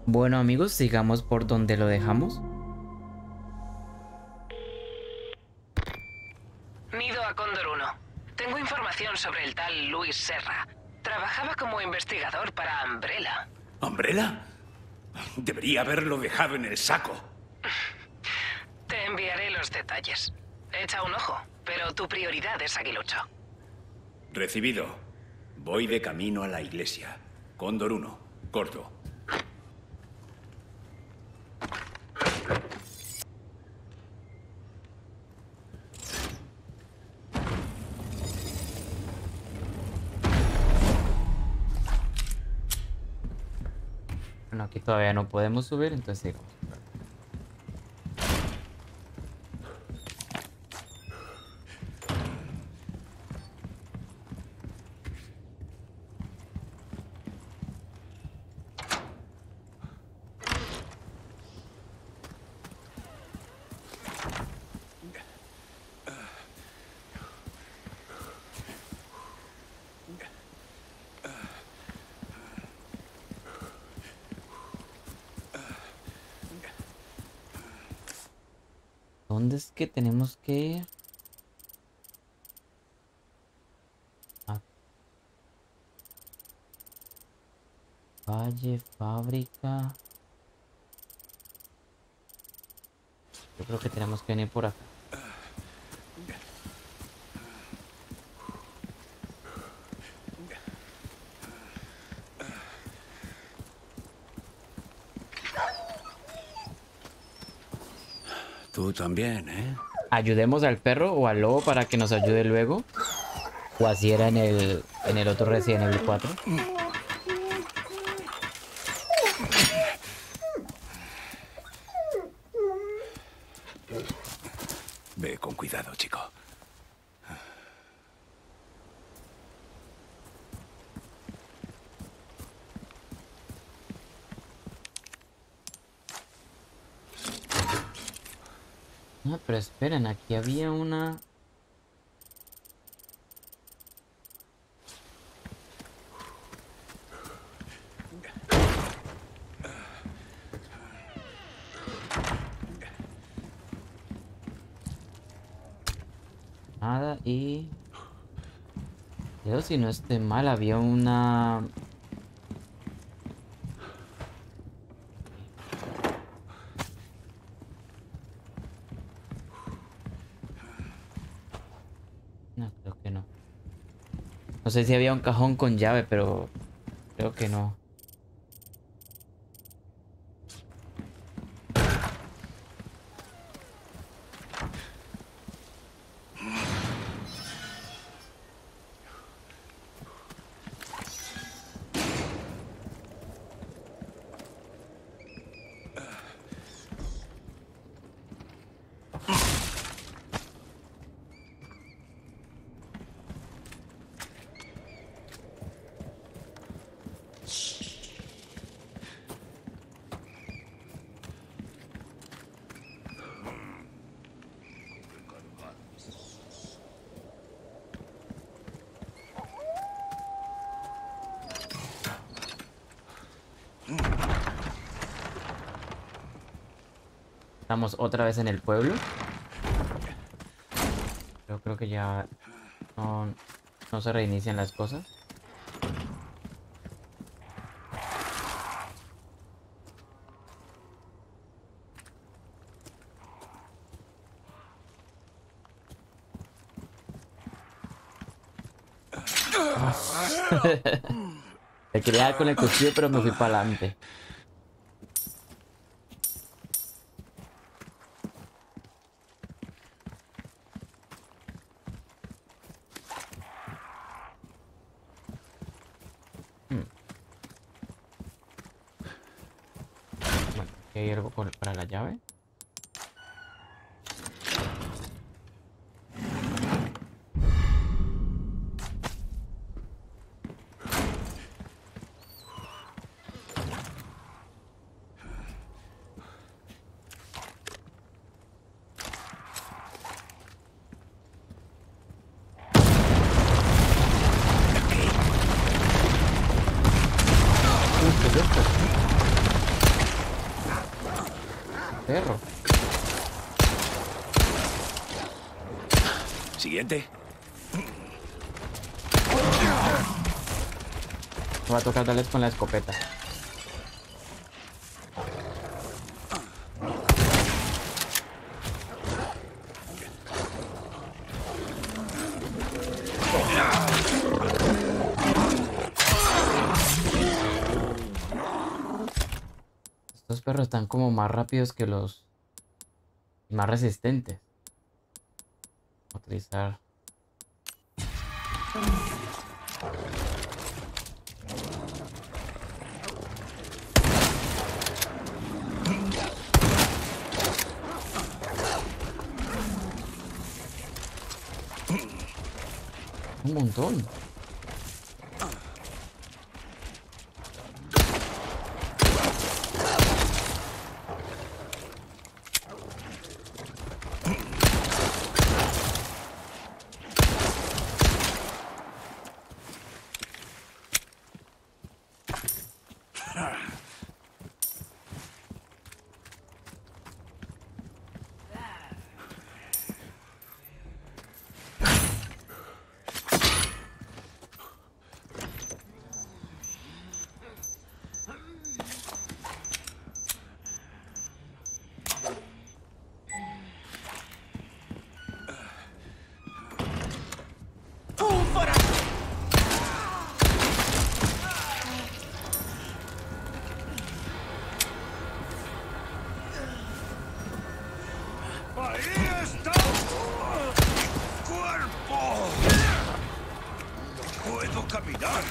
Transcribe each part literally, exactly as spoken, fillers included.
Bueno amigos, sigamos por donde lo dejamos. Nido a Cóndor uno. Tengo información sobre el tal Luis Serra. Trabajaba como investigador para Umbrella. ¿Umbrella? Debería haberlo dejado en el saco. Te enviaré los detalles. Echa un ojo, pero tu prioridad es Aguilucho. Recibido. Voy de camino a la iglesia. Cóndor uno. Corto. Bueno, aquí todavía no podemos subir, entonces sigamos. ¿Dónde es que tenemos que ir? Ah. Valle, fábrica. Yo creo que tenemos que venir por acá. Tú también, ¿eh? Ayudemos al perro o al lobo para que nos ayude luego. O así era en el, en el otro Resident Evil cuatro. Ve con cuidado, chico. No, pero esperen, aquí había una... Nada, y... Yo si no estoy mal, había una... No, creo que no. No sé si había un cajón con llave, pero creo que no. Estamos otra vez en el pueblo. Yo creo que ya no, no se reinician las cosas. Me quería dar con el cuchillo, pero me fui para adelante. Bueno, aquí hay algo por- para la llave. ¿Qué es esto? perro. Siguiente. Me va a tocar darles con la escopeta. Estos perros están como más rápidos que los... y más resistentes. Voy a utilizar... un montón. ¡Ahí está! ¡Cuerpo! No puedo caminar.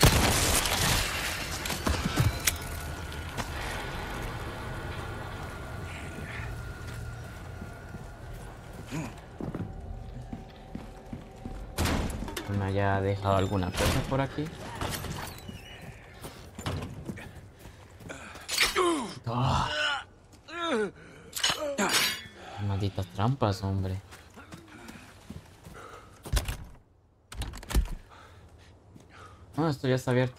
Me haya dejado alguna cosa por aquí. ¡Ah! Malditas trampas, hombre. Ah, esto ya está abierto.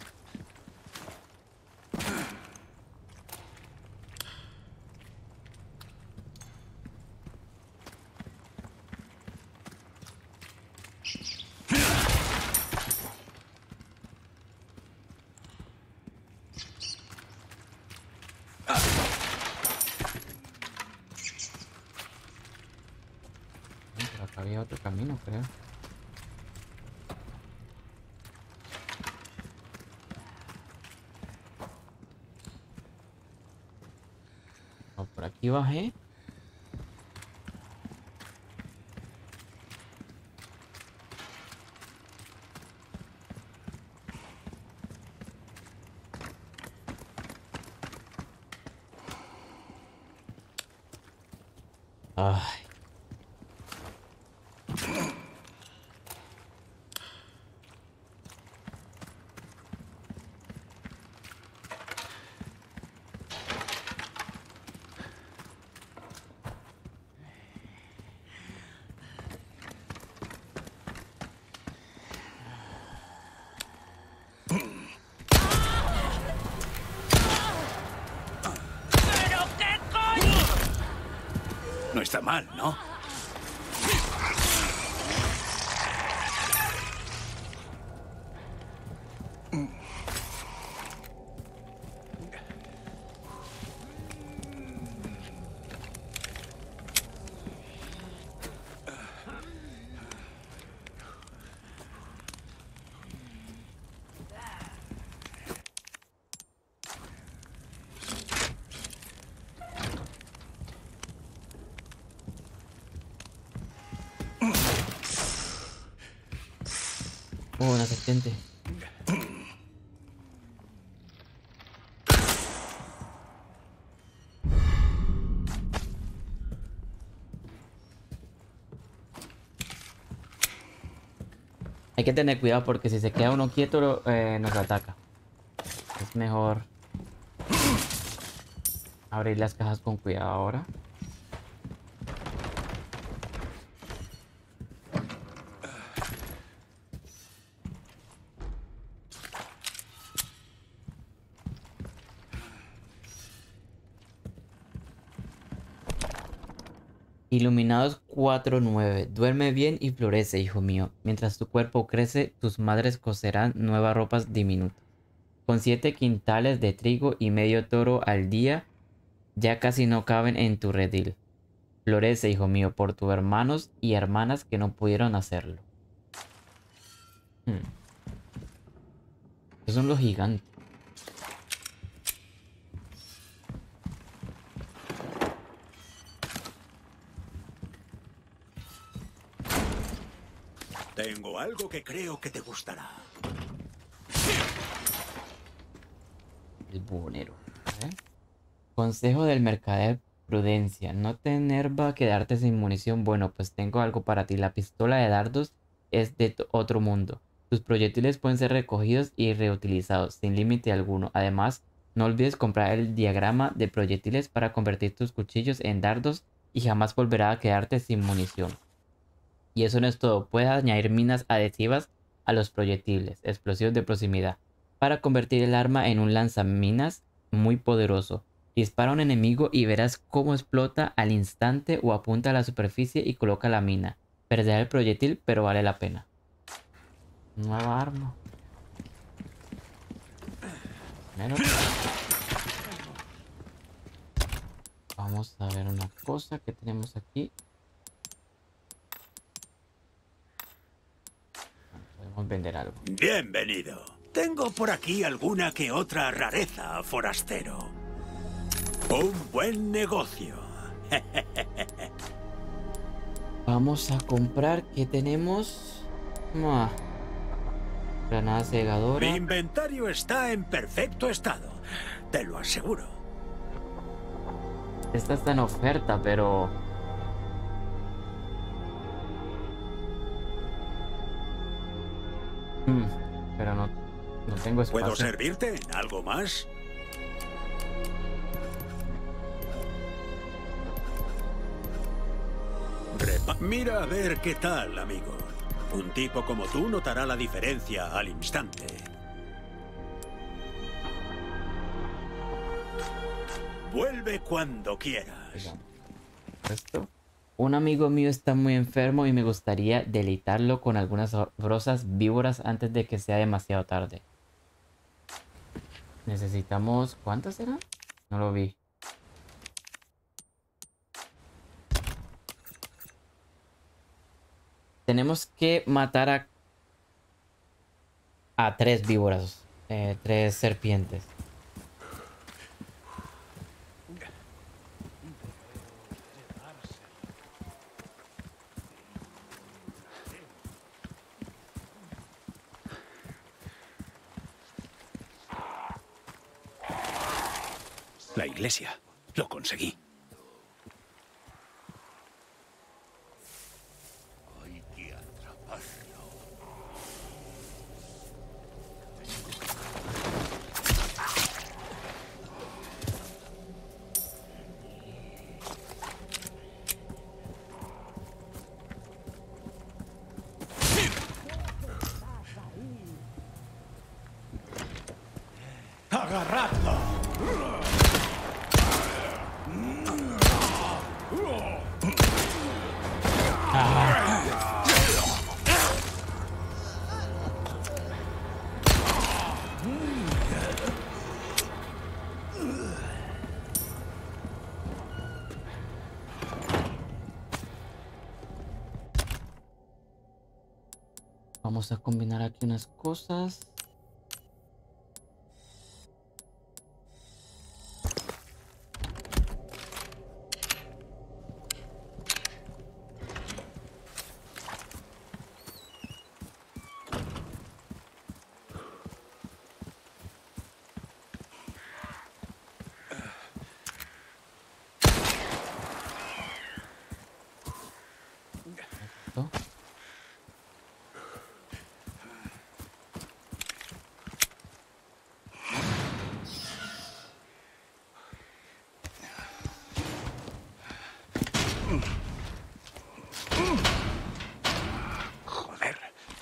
Pero acá había otro camino, creo. No, por aquí bajé. Ay. No está mal, ¿no? Oh, una serpiente. Hay que tener cuidado porque si se queda uno quieto eh, nos ataca. Es mejor abrir las cajas con cuidado ahora. Iluminados cuatro nueve. Duerme bien y florece, hijo mío. Mientras tu cuerpo crece, tus madres coserán nuevas ropas diminutas. Con siete quintales de trigo y medio toro al día, ya casi no caben en tu redil. Florece, hijo mío, por tus hermanos y hermanas que no pudieron hacerlo. Hmm. Estos son los gigantes. Tengo algo que creo que te gustará. El buhonero. A ver. Consejo del mercader: prudencia. No te enerva quedarte sin munición. Bueno, pues tengo algo para ti. La pistola de dardos es de otro mundo. Tus proyectiles pueden ser recogidos y reutilizados sin límite alguno. Además, no olvides comprar el diagrama de proyectiles para convertir tus cuchillos en dardos y jamás volverá a quedarte sin munición. Y eso no es todo. Puedes añadir minas adhesivas a los proyectiles, explosivos de proximidad, para convertir el arma en un lanzaminas muy poderoso. Dispara a un enemigo y verás cómo explota al instante, o apunta a la superficie y coloca la mina. Perderá el proyectil, pero vale la pena. Nueva arma. Menos. Vamos a ver una cosa que tenemos aquí. Podemos vender algo. Bienvenido. Tengo por aquí alguna que otra rareza, forastero. Un buen negocio. Vamos a comprar. ¿Qué tenemos? Ah, granada cegadora. Mi inventario está en perfecto estado. Te lo aseguro. Esta está en oferta, pero... Mm, pero no, no tengo espacio. ¿Puedo servirte en algo más? Repa- Mira a ver qué tal, amigo. Un tipo como tú notará la diferencia al instante. Vuelve cuando quieras. Esto. Un amigo mío está muy enfermo y me gustaría deleitarlo con algunas sabrosas víboras antes de que sea demasiado tarde. Necesitamos... ¿Cuántas eran? No lo vi. Tenemos que matar a... A tres víboras. Eh, tres serpientes. La iglesia. Lo conseguí. Hay que atraparlo. ¡Agarradlo! Vamos a combinar aquí unas cosas. Esto. Joder.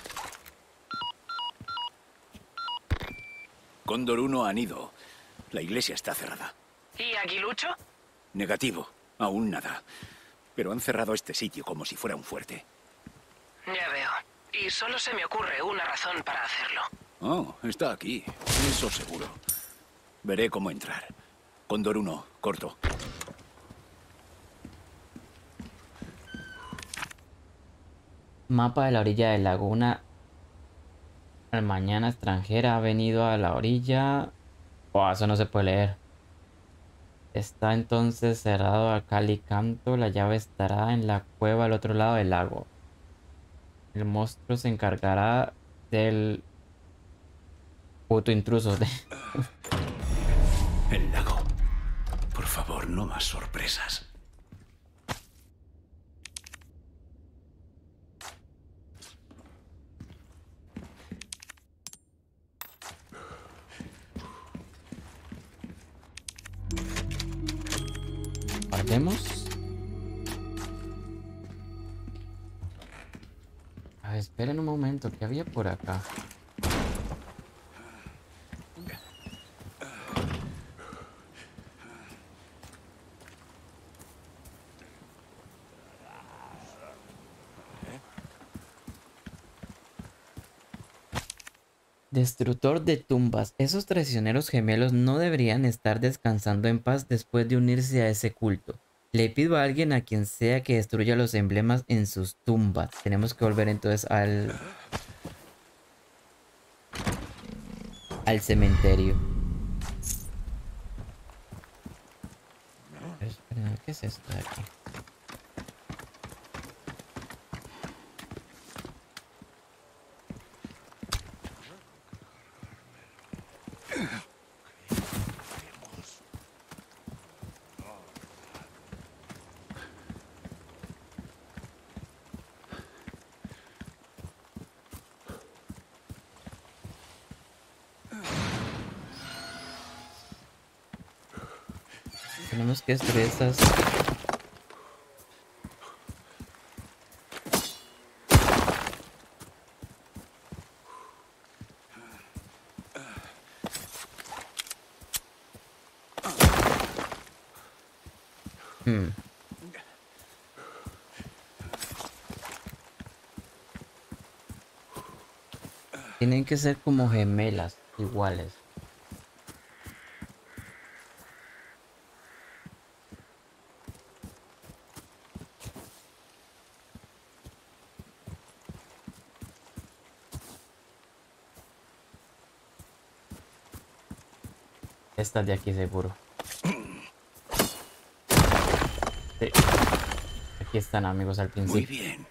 Cóndor uno han ido. La iglesia está cerrada. ¿Y Aguilucho? Negativo. Aún nada. pero han cerrado este sitio como si fuera un fuerte. Ya veo. Y solo se me ocurre una razón para hacerlo. Oh, está aquí. Eso seguro. Veré cómo entrar. Cóndor uno, corto. Mapa de la orilla del lago. Una mañana extranjera ha venido a la orilla. Oh, eso no se puede leer. Está entonces cerrado a cal y canto. La llave estará en la cueva al otro lado del lago. El monstruo se encargará del puto intruso. El lago. Por favor, no más sorpresas. Guardemos. A ver, esperen un momento. ¿Qué había por acá? Destructor de tumbas. Esos traicioneros gemelos no deberían estar descansando en paz después de unirse a ese culto. Le pido a alguien, a quien sea, que destruya los emblemas en sus tumbas. Tenemos que volver entonces al... al cementerio. Pero espera, ¿qué es esto de aquí? Tenemos que destruir estas... Hmm. Tienen que ser como gemelas, iguales. Estas de aquí seguro. Sí. Aquí están, amigos, al principio. Muy bien.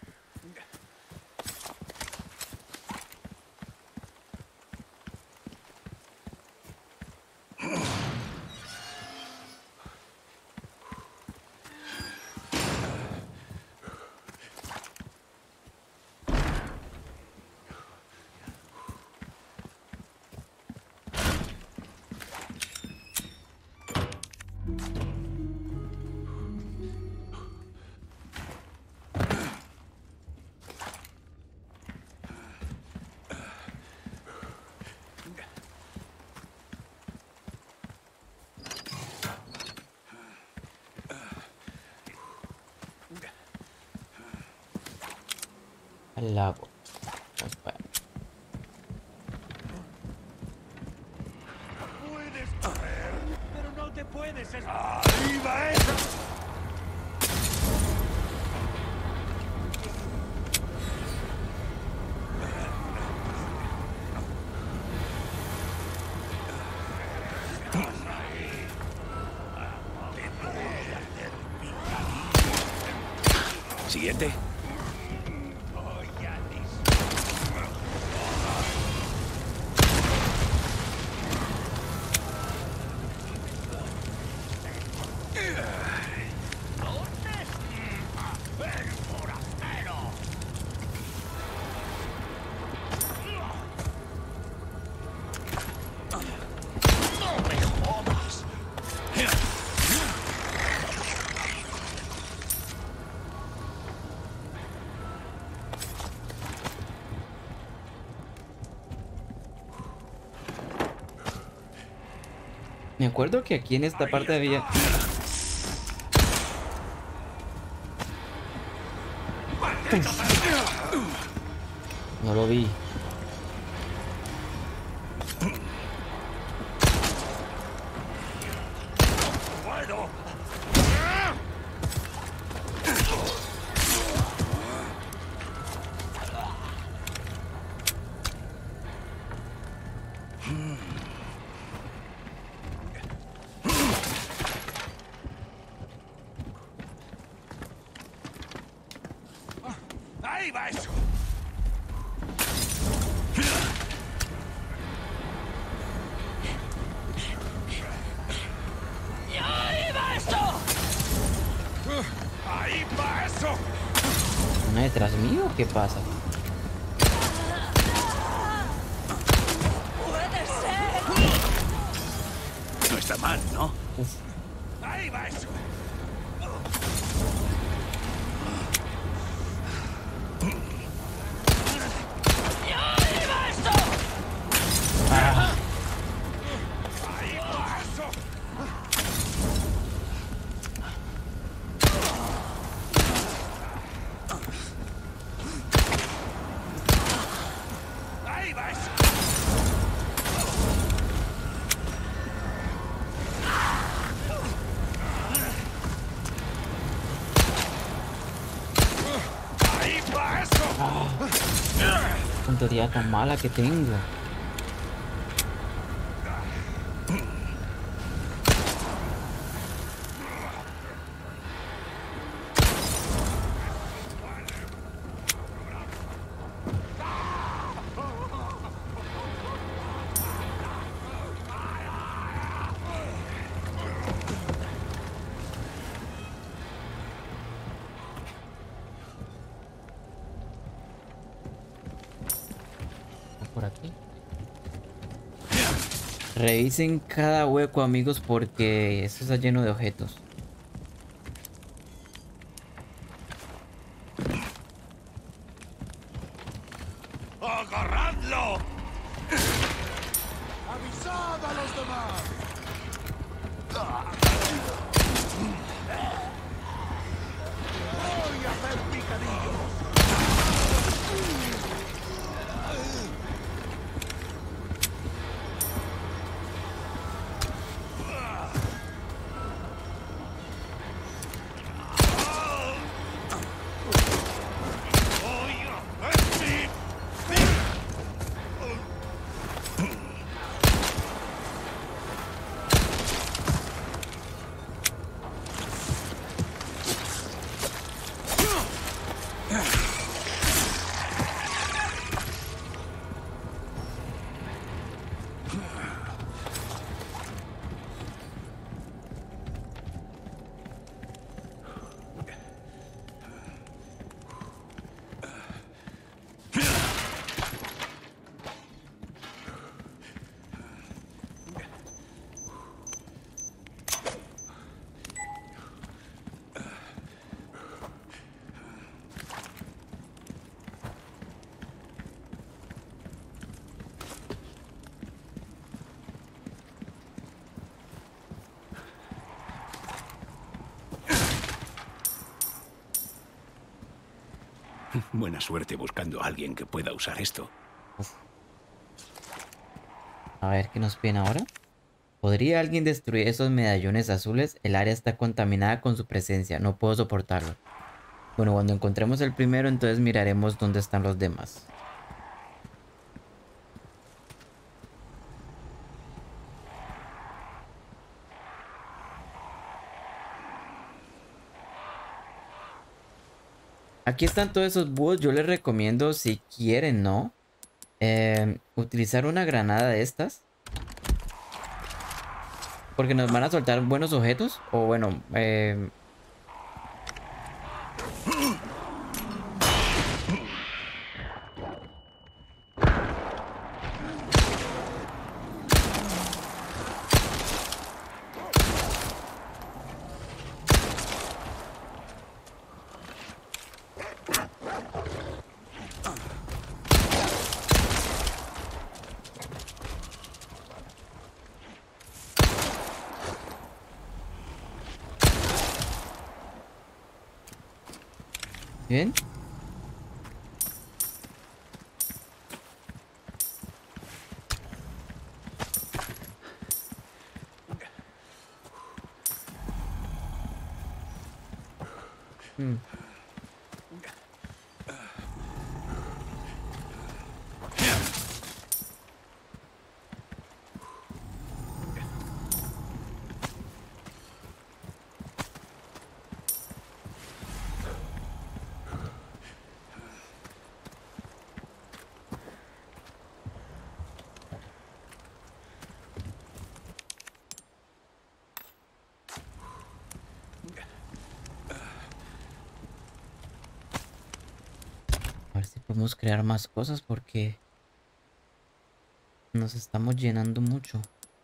Al lago. Pues bueno. Puedes correr, pero no te puedes es- ¡Arriba eso! Siguiente. Me acuerdo que aquí en esta parte había... No lo vi. ¡Ahí va eso! ¡Ahí va eso! ¡Ahí va eso! ¿Una detrás mío o qué pasa? ¡Puede ser! No está mal, ¿no? Uf. ¡Ahí va eso! ¡Ahí va eso! Ah, ¡Ahí va eso! ¡Ahí va eso! ¡Ahí va eso! puntería tan mala que tengo. Por aquí. Revisen cada hueco, amigos, porque esto está lleno de objetos. ¡Agarradlo! ¡Avisad a los demás! ¡Voy a hacer picadillos! Buena suerte buscando a alguien que pueda usar esto. A ver qué nos piden ahora. ¿Podría alguien destruir esos medallones azules? El área está contaminada con su presencia. No puedo soportarlo. Bueno, cuando encontremos el primero, entonces miraremos dónde están los demás. Aquí están todos esos búhos. Yo les recomiendo, si quieren, ¿no? Eh, utilizar una granada de estas. Porque nos van a soltar buenos objetos. O bueno, eh... Bien. Hmm. A ver si podemos crear más cosas porque nos estamos llenando mucho.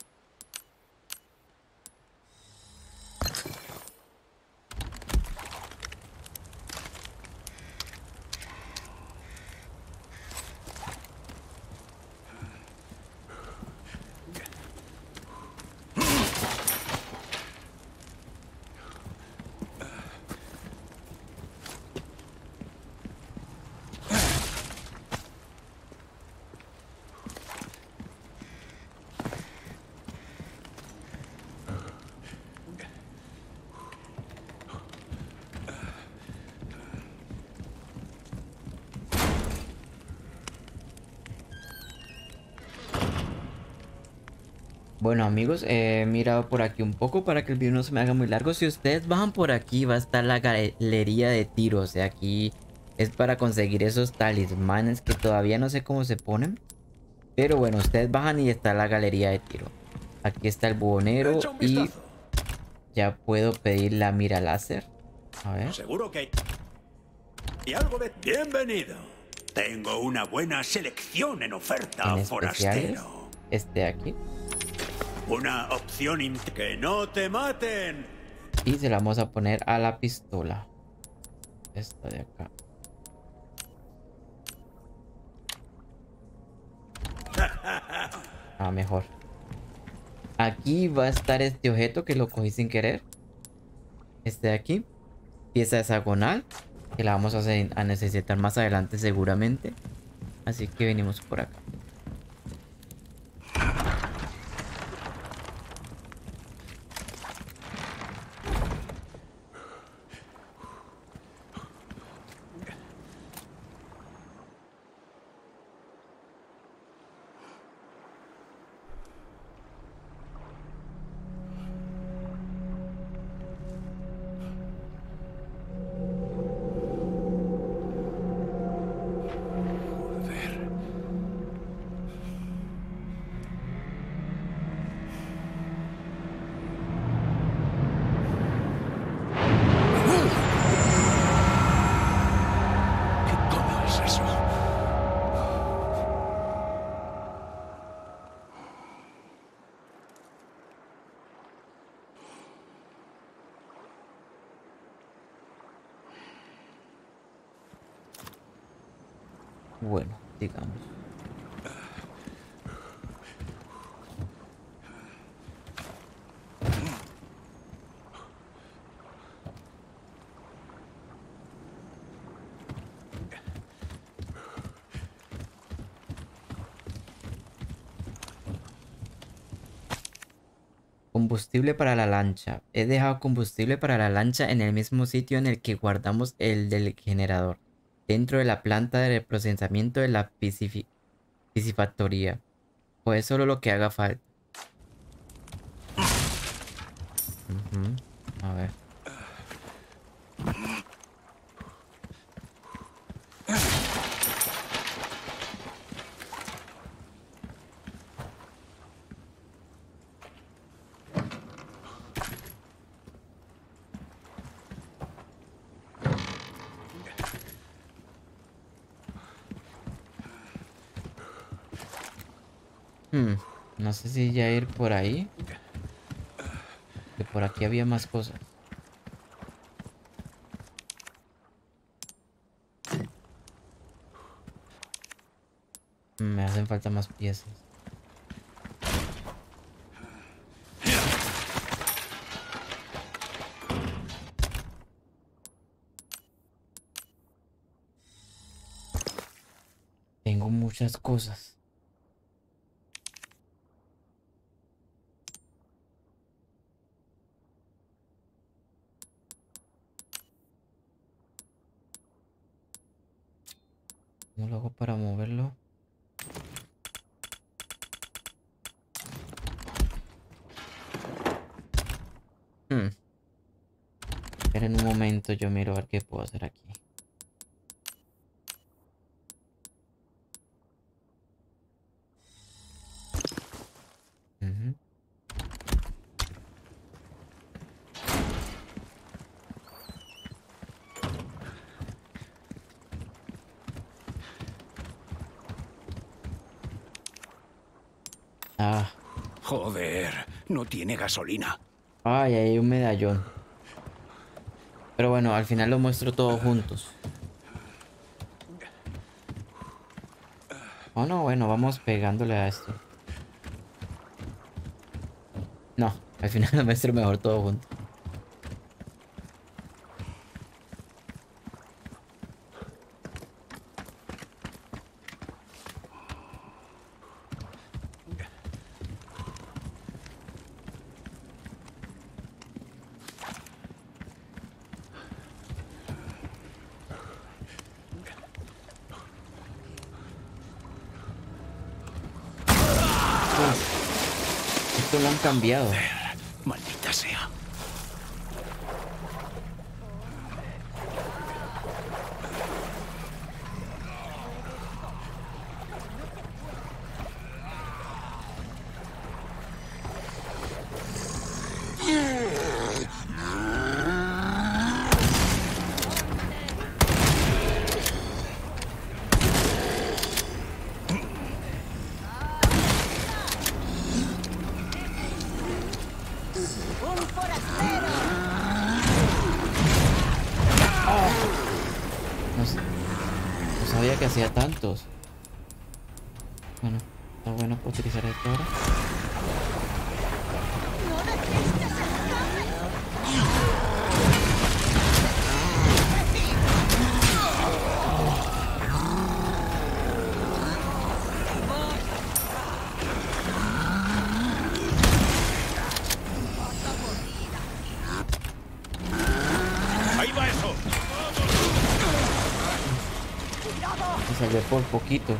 Bueno amigos, he mirado por aquí un poco para que el video no se me haga muy largo. Si ustedes bajan por aquí va a estar la galería de tiro. O sea, aquí es para conseguir esos talismanes que todavía no sé cómo se ponen. Pero bueno, ustedes bajan y está la galería de tiro. Aquí está el buhonero Echa un y vistazo. ya puedo pedir la mira láser. A ver, Seguro que hay... y algo de... Bienvenido. Tengo una buena selección en oferta, en especiales, forastero. este de aquí. Una opción in... ¡Que no te maten! Y se la vamos a poner a la pistola. Esta de acá. Ah, mejor. Aquí va a estar este objeto que lo cogí sin querer. Este de aquí. Pieza hexagonal. Que la vamos a, hacer- a necesitar más adelante seguramente. Así que venimos por acá. ¿Qué coño es eso? Bueno, digamos. Combustible para la lancha. He dejado combustible para la lancha en el mismo sitio en el que guardamos el del generador. Dentro de la planta de procesamiento de la piscifi- piscifactoría. Pues solo lo que haga falta. Ujú. A ver. Hmm, No sé si ya ir por ahí. Que por aquí había más cosas. Me hacen falta más piezas. Tengo muchas cosas. ¿Cómo lo hago para moverlo? Hmm. Esperen un momento, yo miro a ver qué puedo hacer aquí. Uh-huh. Ah. Joder, no tiene gasolina. Ay, ahí hay un medallón. Pero bueno, al final lo muestro todos juntos. Oh no, bueno, vamos pegándole a esto. No, al final lo muestro mejor todo junto. Esto lo han cambiado. Maldita sea. Que hacía tantos. Bueno, está bueno para utilizar esto ahora. Ahí va eso. Se salió por poquito.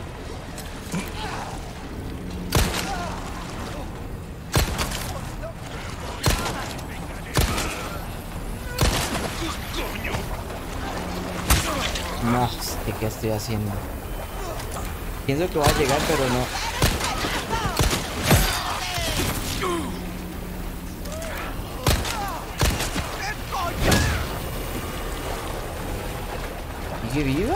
No, ¿de qué estoy haciendo? Pienso que va a llegar, pero no. ¿Sigue viva?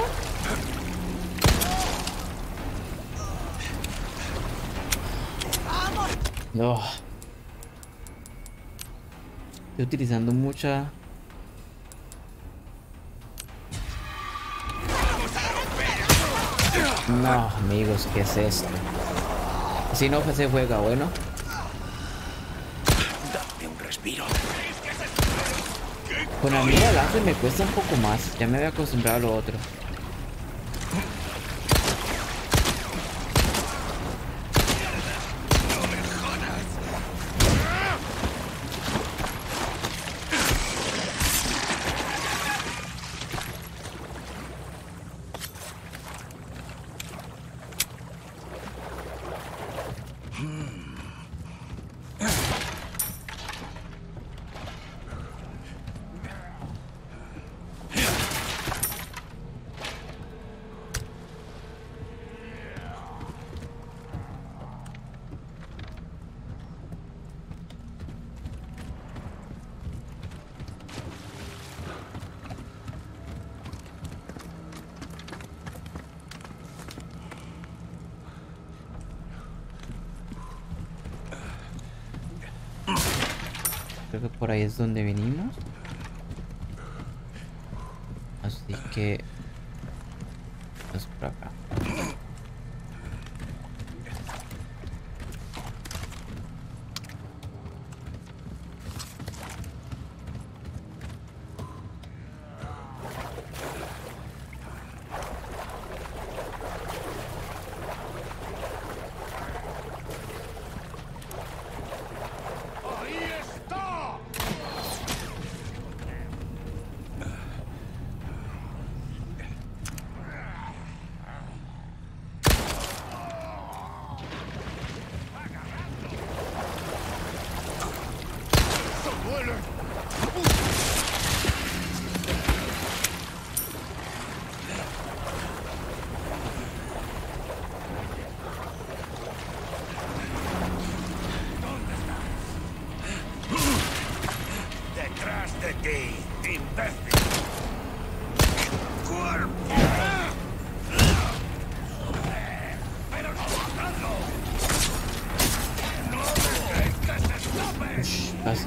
No. Estoy utilizando mucha. No, amigos, ¿qué es esto? Si no se juega, bueno. Dame un respiro. Con la mira láser me cuesta un poco más. Ya me había acostumbrado a lo otro. Creo que por ahí es donde venimos. Así que... es por acá. Detrás de ti, imbécil. ¡Cuerpo! ¡Pero no matadlo! ¡No dejéis que se escape! Ush, casi.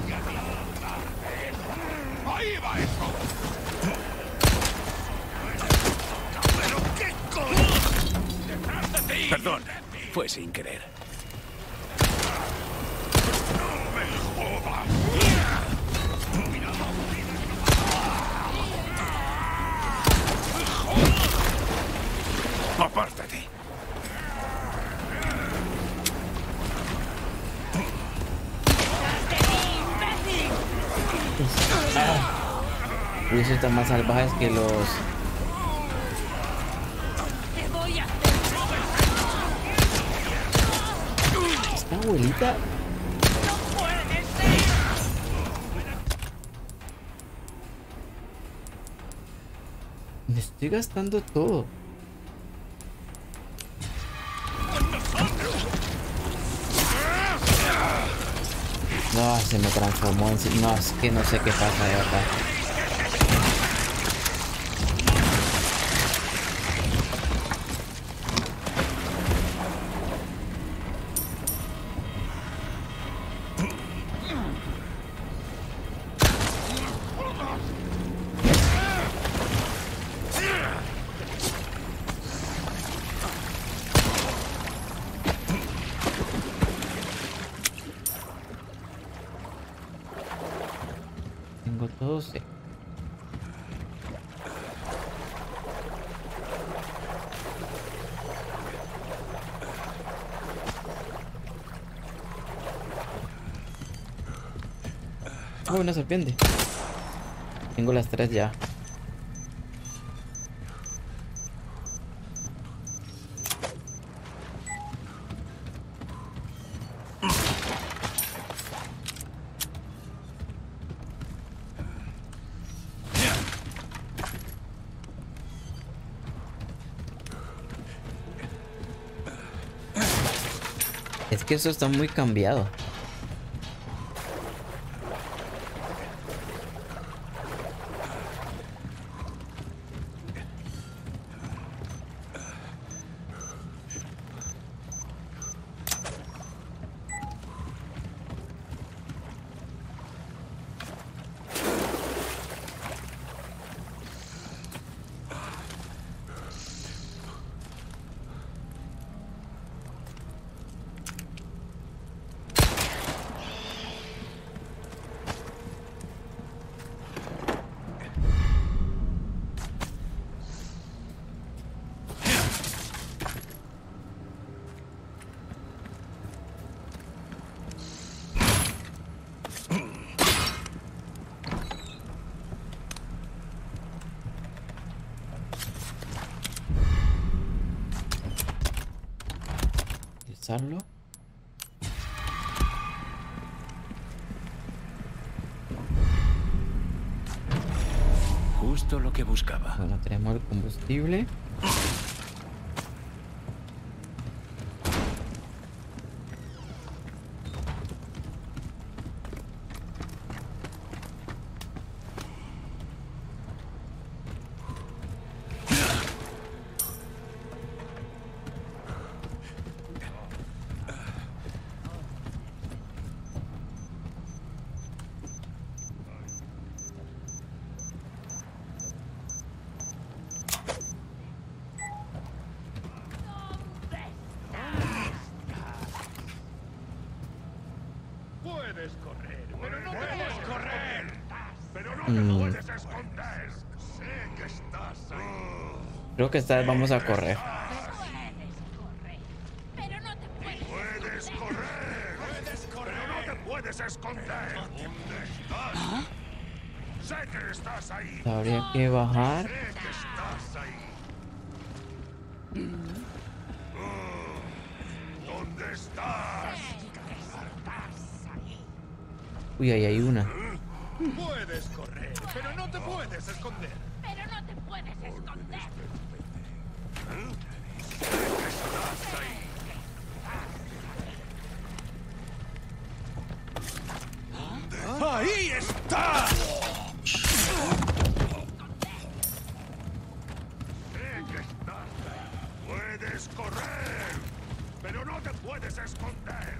¡Ahí va eso! ¡Pero qué coño! ¡Detrás de ti! Perdón, fue sin querer. ¡No me jodas! ¡Apártate! Ah. Luis está más salvajes que los... Esta abuelita... Me estoy gastando todo. No, se me transformó en... sí- No, es que no sé qué pasa de verdad. Tengo todo seco. Oh, una serpiente. Tengo las tres ya. Es que eso está muy cambiado. Utilizarlo. Justo lo que buscaba. Bueno, tenemos el combustible. Puedes correr, pero no puedes correr. Pero no te Mm, puedes esconder. Sé que estás ahí. creo que esta vez vamos a correr. Pero no te puedes. Puedes correr. Puedes correr. Pero no te puedes esconder. ¿Dónde estás? Sé que estás ahí. Habría que bajar. Sé que estás ahí. ¿Dónde estás? Uy, ahí hay una. Puedes correr, pero no te puedes esconder. Pero no te puedes esconder. ¡Ahí está! Puedes correr, pero no te puedes esconder.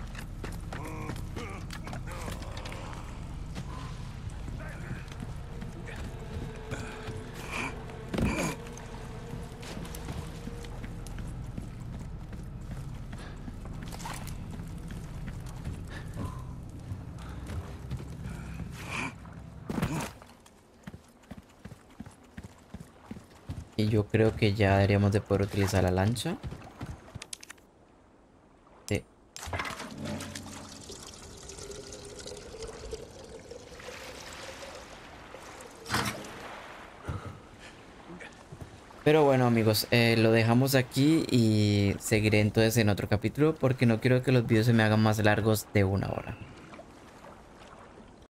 Y yo creo que ya deberíamos de poder utilizar la lancha. Sí. Pero bueno amigos, eh, lo dejamos aquí y seguiré entonces en otro capítulo porque no quiero que los videos se me hagan más largos de una hora.